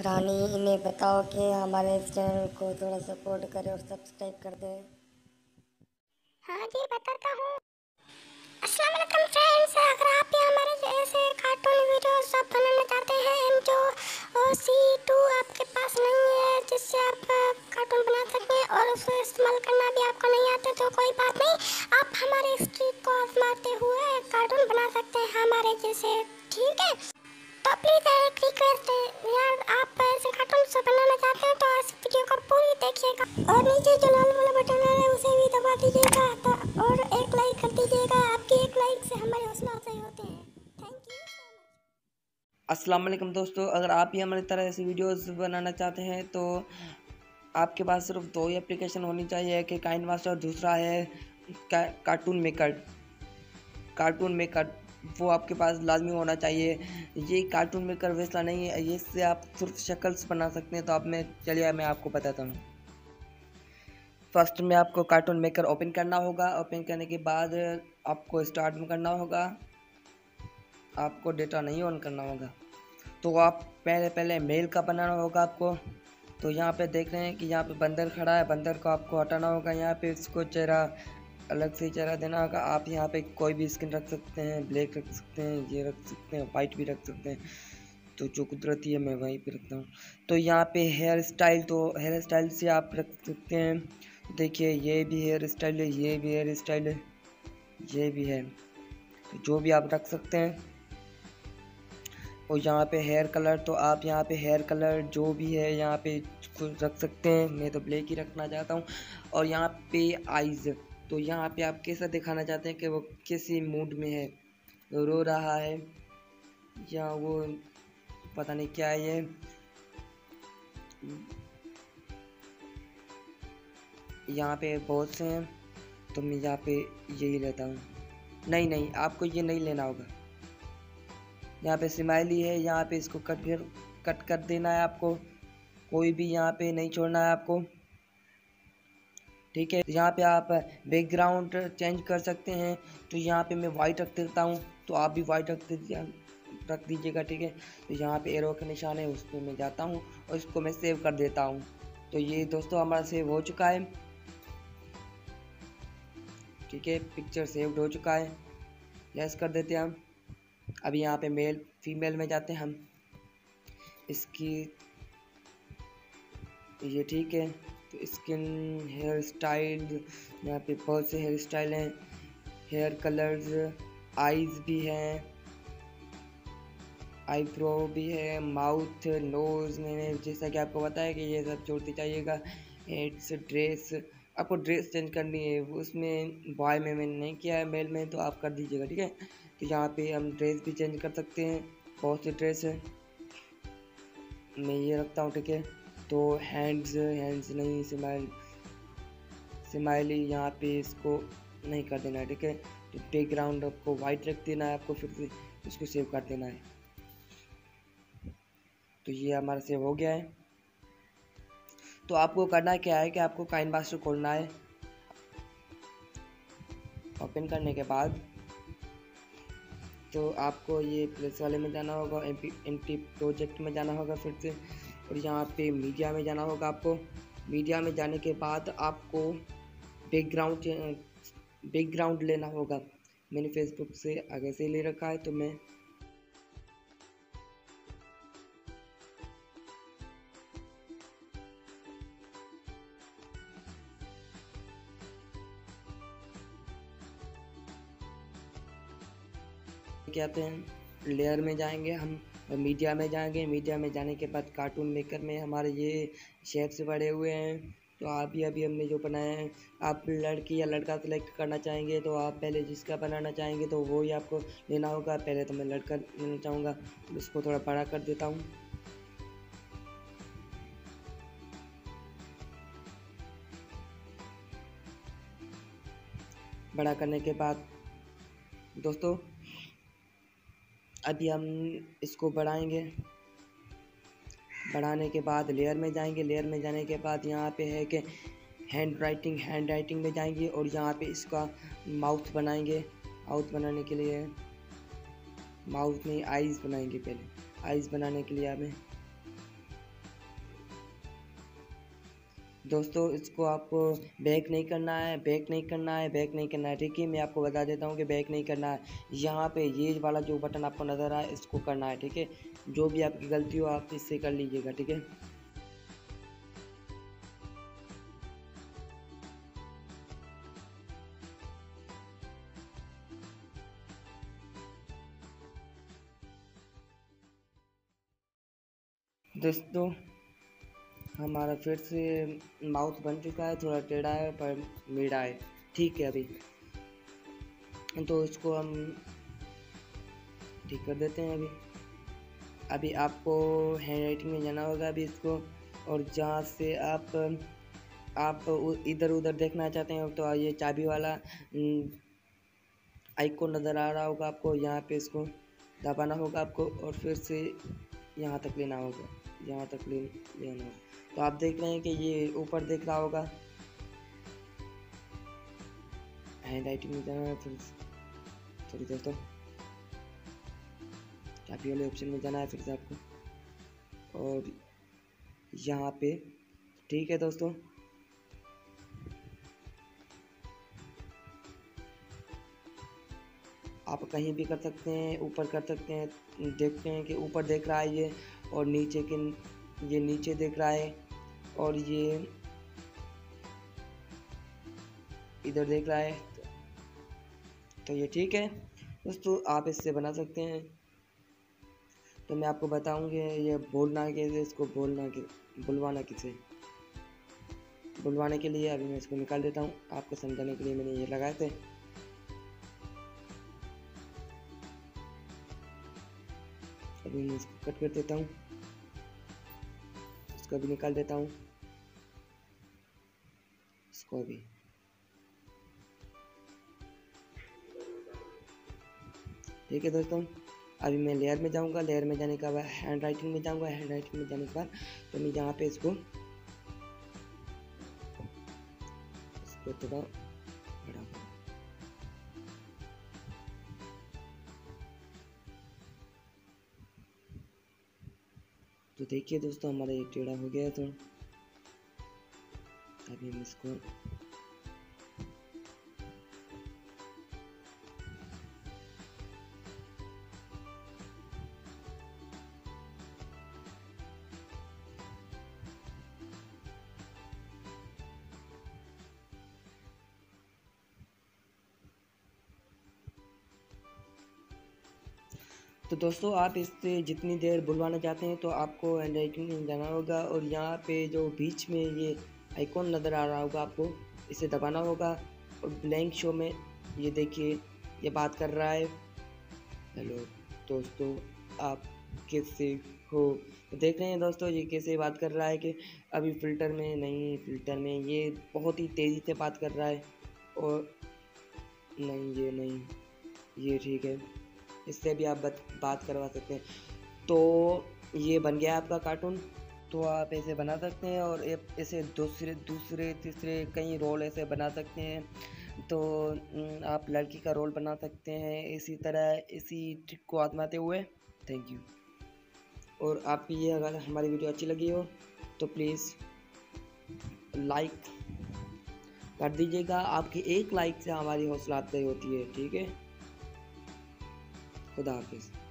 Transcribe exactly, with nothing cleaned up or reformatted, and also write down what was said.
रानी, इन्हें बताओ कि हमारे इस चैनल को थोड़ा सपोर्ट करें और सब्सक्राइब कर दें। हाँ जी, बताता हूँ। अस्सलाम वालेकुम फ्रेंड्स, अगर आप भी हमारे जैसे कार्टून वीडियोस सब बनाना चाहते हैं जो सी टू आपके पास नहीं है जिससे आप कार्टून बना सकें और उसे इस्तेमाल करना भी आपको नहीं आता तो कोई बात नहीं, आप हमारे स्ट्रीट को आजमाते हुए कार्टून बना सकते हैं हमारे जैसे, ठीक है। तो प्लीज़ एक रिक्वेस्ट है यार, आप ऐसे कार्टून से बनाना चाहते हैं तो इस वीडियो को पूरी देखिएगा और नीचे जो लाल वाला बटन है उसे भी दबा दीजिएगा और एक लाइक कर दीजिएगा। आपकी एक लाइक से हमारे हौसला अफजाई होते हैं। Thank you so much. अस्सलाम वालेकुम दोस्तों, अगर आप भी हमारी तरह ऐसी वीडियोस बनाना चाहते हैं तो आपके पास सिर्फ दो ही एप्लीकेशन होनी चाहिए कि काइन मास्टर, दूसरा है का, कार्टून मेकर। कार्टून मेकर वो आपके पास लाजमी होना चाहिए। ये कार्टून मेकर वैसा नहीं है, ये इससे आप सिर्फ शक्ल्स बना सकते हैं। तो आप में चलिए मैं आपको बताता हूँ। फर्स्ट में आपको कार्टून मेकर ओपन करना होगा। ओपन करने के बाद आपको स्टार्ट में करना होगा, आपको डेटा नहीं ऑन करना होगा। तो आप पहले पहले मेल का बनाना होगा आपको। तो यहाँ पे देख रहे हैं कि यहाँ पे बंदर खड़ा है, बंदर को आपको हटाना होगा। यहाँ पे इसको चेहरा अलग से चेहरा देना होगा। आप यहाँ पे कोई भी स्किन रख सकते हैं, ब्लैक रख सकते हैं, ये रख सकते हैं, वाइट भी रख सकते हैं। तो जो कुदरती है मैं वहीं पे रखता हूँ। तो यहाँ पे हेयर स्टाइल, तो हेयर स्टाइल से आप रख सकते हैं। देखिए ये भी हेयर स्टाइल है, ये भी हेयर स्टाइल है, ये भी है। तो जो भी आप रख सकते हैं। और यहाँ पे हेयर कलर, तो आप यहाँ पे हेयर कलर जो भी है यहाँ पे रख सकते हैं। मैं तो ब्लैक ही रखना चाहता हूँ। और यहाँ पे आइज़, तो यहाँ पे आप कैसा दिखाना चाहते हैं कि वो किसी मूड में है, रो रहा है या वो पता नहीं क्या है ये। यहाँ पे बहुत से हैं तो मैं यहाँ पे यही लेता हूँ। नहीं नहीं, आपको ये नहीं लेना होगा। यहाँ पे स्माइली है, यहाँ पे इसको कट कर कट कर देना है आपको। कोई भी यहाँ पे नहीं छोड़ना है आपको, ठीक है। यहाँ पे आप बैकग्राउंड चेंज कर सकते हैं। तो यहाँ पे मैं वाइट रख देता हूँ, तो आप भी वाइट रख दीजिए रख दीजिएगा, ठीक है। तो यहाँ पे एरो का निशान है, उस पर मैं जाता हूँ और इसको मैं सेव कर देता हूँ। तो ये दोस्तों हमारा सेव हो चुका है, ठीक है। पिक्चर सेव्ड हो चुका है, यस कर देते हैं हम। अभी यहाँ पे मेल फीमेल में जाते हैं हम, इसकी ये ठीक है। तो स्किन, हेयर स्टाइल, यहाँ पे बहुत से हेयर स्टाइल हैं, हेयर कलर्स, आईज भी हैं, आईब्रो भी है, माउथ, नोज। मैंने जैसा कि आपको बताया कि ये सब जोड़ते जाइएगा। हेड्स, ड्रेस, आपको ड्रेस चेंज करनी है, उसमें बॉय में मैंने नहीं किया है, मेल में तो आप कर दीजिएगा, ठीक है। तो यहाँ पे हम ड्रेस भी चेंज कर सकते हैं, बहुत सी ड्रेस है, मैं ये रखता हूँ, ठीक है। तो हैंड्स, हैंड्स नहीं, स्माइल स्माइली यहाँ पे इसको नहीं कर देना है, ठीक है। तो बैकग्राउंड आपको वाइट रख देना है, आपको फिर से इसको सेव कर देना है। तो ये हमारा सेव हो गया है। तो आपको करना क्या है कि आपको काइन मास्टर खोलना है। ओपन करने के बाद तो आपको ये प्लेस वाले में जाना होगा, एम्प्टी प्रोजेक्ट में जाना होगा फिर से, और यहाँ पे मीडिया में जाना होगा आपको। मीडिया में जाने के बाद आपको बैकग्राउंड बैकग्राउंड लेना होगा। मैंने फेसबुक से आगे से ले रखा है, तो मैं कहते हैं लेयर में जाएंगे हम, मीडिया में जाएंगे। मीडिया में जाने के बाद कार्टून मेकर में हमारे ये शेप्स बड़े हुए हैं। तो आप भी अभी हमने जो बनाया है, आप लड़की या लड़का सेलेक्ट करना चाहेंगे तो आप पहले जिसका बनाना चाहेंगे तो वो ही आपको लेना होगा। पहले तो मैं लड़का लेना चाहूँगा, इसको थोड़ा बड़ा कर देता हूँ। बड़ा करने के बाद दोस्तों अभी हम इसको बढ़ाएंगे। बढ़ाने के बाद लेयर में जाएंगे। लेयर में जाने के बाद यहाँ पे है कि हैंड राइटिंग, हैंड राइटिंग में जाएंगे और यहाँ पे इसका माउथ बनाएंगे। माउथ बनाने के लिए माउथ नहीं, आइज़ बनाएंगे। पहले आइज़ बनाने के लिए हमें दोस्तों इसको आपको बैक नहीं करना है, बैक नहीं करना है, बैक नहीं करना है। ठीक है, मैं आपको बता देता हूँ कि बैक नहीं करना है। यहाँ पे ये वाला जो बटन आपको नज़र आए इसको करना है। ठीक है, जो भी आपकी गलती हो आप इससे कर लीजिएगा। ठीक है, दोस्तों हमारा फिर से माउस बन चुका है, थोड़ा टेढ़ा है पर मेरा है। ठीक है, अभी तो इसको हम ठीक कर देते हैं। अभी अभी आपको हैंड राइटिंग में जाना होगा अभी इसको, और जहाँ से आप आप इधर उधर देखना चाहते हैं तो ये चाबी वाला आइकॉन नज़र आ रहा होगा आपको, यहाँ पे इसको दबाना होगा आपको और फिर से यहाँ तक लेना होगा, यहाँ तक ले लेना होगा। तो आप देख रहे हैं कि ये ऊपर दिख रहा होगा, हैंड राइटिंग में जाना है। फिर सॉरी दोस्तों, चाबी वाले ऑप्शन में जाना है फिर से आपको, और यहाँ पे ठीक है दोस्तों। आप कहीं भी कर सकते हैं, ऊपर कर सकते हैं। देखते हैं कि ऊपर देख रहा है ये, और नीचे के ये नीचे देख रहा है, और ये इधर देख रहा है। तो ये ठीक है दोस्तों, आप इससे बना सकते हैं। तो मैं आपको बताऊंगी ये बोलना कैसे, इसको बोलना कि बुलवाना किसे। बुलवाने के लिए अभी मैं इसको निकाल देता हूँ, आपको समझाने के लिए मैंने ये लगाए थे। अभी मैं इसको कट कर देता हूँ, इसको भी निकाल देता हूँ, इसको भी। ठीक है दोस्तों, अभी मैं लेयर में जाऊंगा, लेयर में जाने के बाद हैंड राइटिंग में जाऊंगा, हैंड राइटिंग में जाने के बाद तो मैं यहाँ पे इसको इसको थोड़ा बड़ा, तो देखिए दोस्तों हमारा एक टेढ़ा हो गया। तो अभी हम इसको तो दोस्तों आप इससे जितनी देर बुलवाना चाहते हैं तो आपको हैंड राइटिंग में जाना होगा, और यहाँ पे जो बीच में ये आइकॉन नज़र आ रहा होगा आपको, इसे दबाना होगा, और ब्लैंक शो में ये देखिए ये बात कर रहा है, हेलो दोस्तों आप कैसे हो। तो देख रहे हैं दोस्तों ये कैसे बात कर रहा है कि अभी फ़िल्टर में नहीं, फ़िल्टर में ये बहुत ही तेज़ी से बात कर रहा है, और नहीं ये नहीं, ये ठीक है, इससे भी आप बात करवा सकते हैं। तो ये बन गया आपका कार्टून। तो आप ऐसे बना सकते हैं, और ऐसे दूसरे दूसरे तीसरे कई रोल ऐसे बना सकते हैं। तो आप लड़की का रोल बना सकते हैं इसी तरह, इसी ट्रिक को आजमाते हुए। Thank you. और आपकी ये अगर हमारी वीडियो अच्छी लगी हो तो प्लीज़ लाइक कर दीजिएगा, आपकी एक लाइक से हमारी हौसला अफजाई होती है। ठीक है, खुदा हाफिज़।